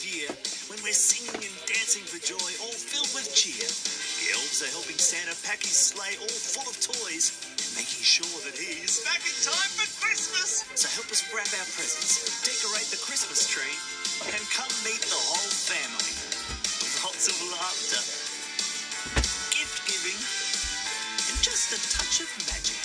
year, when we're singing and dancing for joy, all filled with cheer. The elves are helping Santa pack his sleigh all full of toys, making sure that he's back in time for Christmas. So help us wrap our presents, decorate the Christmas tree, and come meet the whole family with lots of laughter, gift giving, and just a touch of magic.